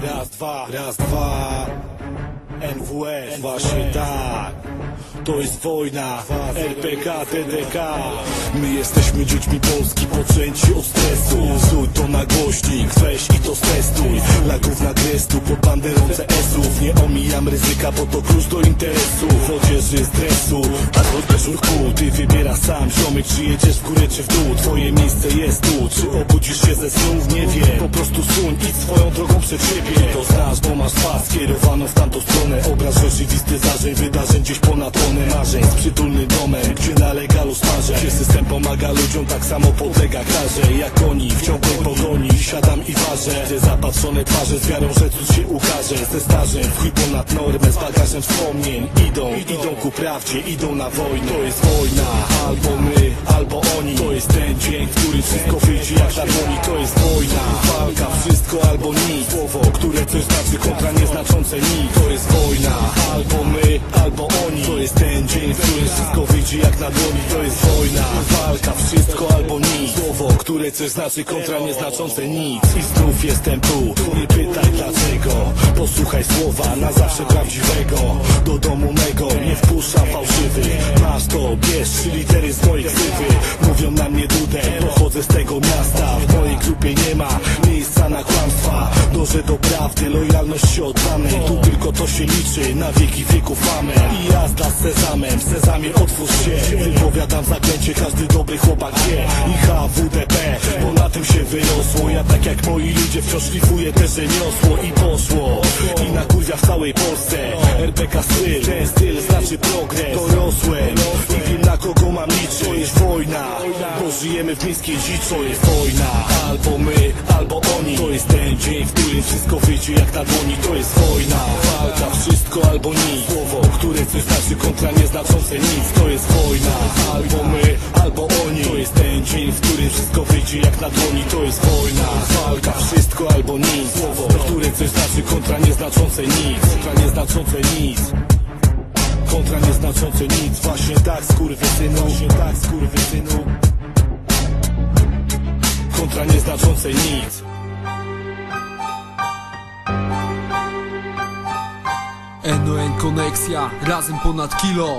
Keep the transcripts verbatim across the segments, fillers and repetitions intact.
raz, dwa, raz, dwa. N W S, właśnie tak. To jest wojna, R P K, T D K. My jesteśmy dziećmi Polski, poczęci od stresu. Zuj to na głośnik, weź i to stestuj. Lagów na grestu, pod banderą C S-ów. Nie omijam ryzyka, bo to klucz do interesu. W odzieży stresu, albo też ruchu. Ty wybierasz sam, ziomek, czy jedziesz w górę, czy w dół. Twoje miejsce jest tu, czy obudzisz się ze snów? Nie wiem, po prostu suń, idź swoją drogą przed siebie. To znasz, bo masz twarz skierowaną w tamtą stronę. Obraz rzeczywisty zdarzeń, wydarzeń gdzieś ponad tonę marzeń. Z przytulny domek, gdzie na legalu starzę. Gdzie system pomaga ludziom, tak samo podlega karze. Jak oni w ciągłej pogoni, siadam i ważę. Gdzie zapatrzone twarze z wiarą, że cud się ukaże. Ze stażem, w chuj ponad normę, z bagażem wspomnień. Idą, idą ku prawdzie, idą na wojnę. To jest wojna, albo my, albo oni. To jest ten dzień, w który wszystko wyjdzie jak na dłoni. To jest wojna, walka, wszystko albo nic. Słowo, które coś znaczy, kontra nieznaczące nic. To jest wojna, albo my, albo oni. To jest ten dzień, w którym wszystko wyjdzie jak na dłoni. To jest wojna, walka, wszystko albo nic. Słowo, które coś znaczy, kontra nieznaczące nic. I znów jestem tu, nie pytaj dlaczego. Posłuchaj słowa, na zawsze prawdziwego. Do domu mego, nie wpuszcza fałszywych. Masz to, bierz trzy litery z mojej ksywy. Mówią na mnie dudę, pochodzę z tego miasta. W mojej grupie nie ma miejsca na kłamstwa. Dążę do prawdy, lojalności oddanej. Tu tylko to się liczy, na wieki wieków amen. I jazda z sezamem, w sezamie otwórz się. Wypowiadam zaklęcie, każdy dobry chłopak wie. I H W D P, bo na tym się wyrosło. Ja tak jak moi ludzie wciąż szlifuję te rzemiosło. I poszło, i na kurwia w całej Polsce. R P K styl, ten styl znaczy progres. Dorosłem i wiem na kogo mam liczyć. To jest wojna, bo żyjemy w miejskiej dziczy. To jest wojna, albo my, albo oni. To jest ten dzień, w którym wszystko wyjdzie jak na dłoni. To jest wojna, walka, wszystko albo nic. Słowo, które coś znaczy, kontra nieznaczące nic. To jest wojna, albo my, albo oni. To jest ten dzień, w którym wszystko wyjdzie jak na dłoni. To jest wojna, walka, wszystko albo nic. Słowo, które coś znaczy, kontra nieznaczące nic. Kontra nieznaczące nic. Kontra nieznaczące nic. Właśnie tak, skurwysynu. Właśnie tak, skurwysynu. Kontra nieznaczące nic. N O N koneksja, razem ponad kilo.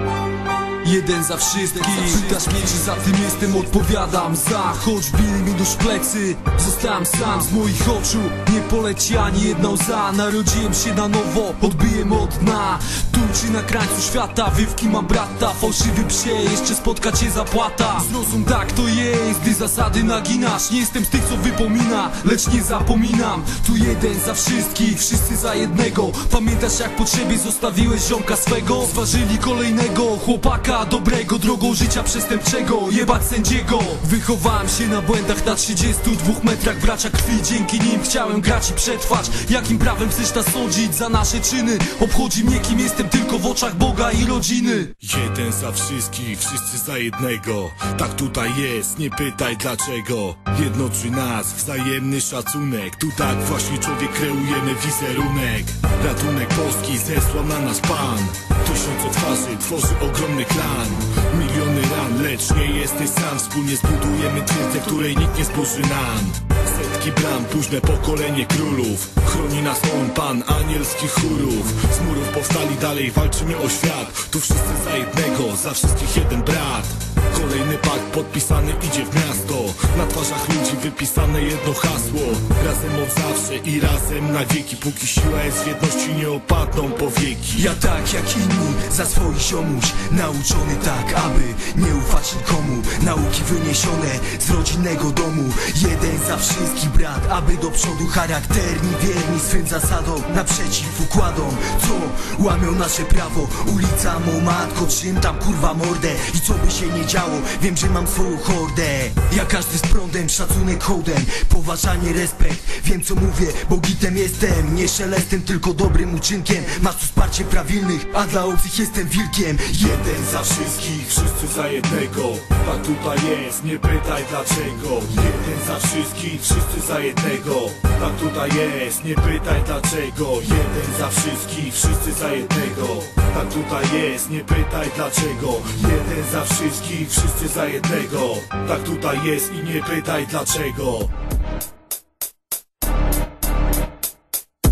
Jeden za wszystkich. Pytasz mnie, czy za tym jestem, odpowiadam za. Choć bili mi do szplecy, zostałem sam. Z moich oczu nie poleci ani jedna łza. Narodziłem się na nowo, odbiłem od dna. Tu czy na krańcu świata, wywki mam brata. Fałszywy psie, jeszcze spotka cię zapłata. Zrozum, tak to jest, gdy zasady naginasz. Nie jestem z tych, co wypomina, lecz nie zapominam. Tu jeden za wszystkich, wszyscy za jednego. Pamiętasz, jak po siebie zostawiłeś ziomka swego? Zważyli kolejnego chłopaka dobrego, drogą życia przestępczego, jebać sędziego. Wychowałem się na błędach, na trzydziestu dwóch metrach bracia krwi. Dzięki nim chciałem grać i przetrwać. Jakim prawem chcesz nas sądzić za nasze czyny? Obchodzi mnie, kim jestem, tylko w oczach Boga i rodziny. Jeden za wszystkich, wszyscy za jednego. Tak tutaj jest, nie pytaj dlaczego. Jednoczy nas wzajemny szacunek. Tu tak właśnie człowiek kreujemy wizerunek. Ratunek Polski zesłał na nas Pan. Tysiące twarzy tworzy ogromny klan. Miliony ran, lecz nie jesteś sam. Wspólnie zbudujemy twierdzę, której nikt nie zburzy nam. Setki bram, późne pokolenie królów. Chroni nas on, Pan anielskich chórów. Z murów powstali, dalej walczymy o świat. Tu wszyscy za jednego, za wszystkich jeden brat. Kolejny pakt podpisany idzie w miasto. Na twarzach ludzi wypisane jedno hasło. Razem od zawsze i razem na wieki. Póki siła jest w jedności, nie opadną powieki. Ja tak jak inni, za swoich ziomuś. Nauczony tak, aby nie ufać nikomu. Nauki wyniesione z rodzinnego domu. Jeden za wszystkich brat, aby do przodu. Charakterni, wierni swym zasadom. Naprzeciw układom, co łamią nasze prawo. Ulica, mo matko, czym tam kurwa mordę. I co by się nie działo, wiem, że mam swoją hordę. Ja każdy z prądem, szacunek hołdem. Poważanie, respekt, wiem co mówię, bo gitem jestem. Nie szelestem, tylko dobrym uczynkiem. Masz tu wsparcie prawilnych, a dla obcych jestem wilkiem. Jeden za wszystkich, wszyscy za jednego. Tak tutaj jest, nie pytaj dlaczego. Jeden za wszystkich, wszyscy za jednego. Tak tutaj jest, nie pytaj dlaczego. Jeden za wszystkich, wszyscy za jednego. Tak tutaj jest, nie pytaj dlaczego. Jeden za wszystkich, wszyscy za jednego. Tak tutaj jest i nie pytaj dlaczego.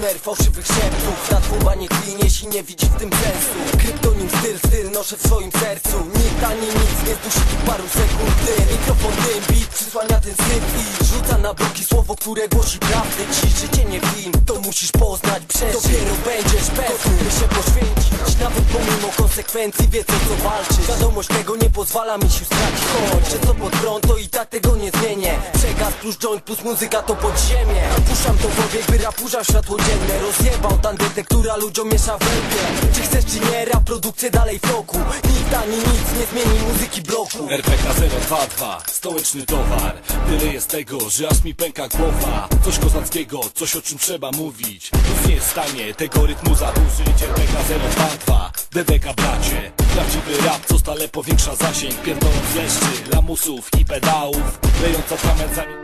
Numer fałszywych szeptów na tłuba nie klin, jeśli nie widzi w tym sensu. Kryptonim styl, styl noszę w swoim sercu. Nikt ani nic nie zdusi tu paru sekund. Dym, mikrofon dym, beat przysłania ten syf i rzuca na bloki słowo, które głosi prawdę. Ci życie nie film, to musisz poznać, przeżyć. Dopiero będziesz pewny, się poświęcić. Nawet pomimo konsekwencji wie co co walczy. Świadomość tego nie pozwala mi się stracić. Choć że co pod prąd, to i tak tego nie zmienię. Przekaz plus joint plus muzyka to podziemie. Puszczam to pobieg, by rap użał światło dzienne. Rozjebał tandetę, która ludziom miesza w łbie. Czy chcesz czy nie, rap produkcję dalej w toku. Nikt ani nic nie zmieni muzyki bloku. R P K zero dwa dwa, stołeczny towar. Tyle jest tego, że aż mi pęka głowa. Coś kozackiego, coś o czym trzeba mówić. Nic nie jest w stanie tego rytmu zadłużyć. R P K zero dwa dwa, D D K bracie. Prawdziwy rap, co stale powiększa zasięg. Pierdoląc leszczy, lamusów i pedałów. Lejąca kamień zamiast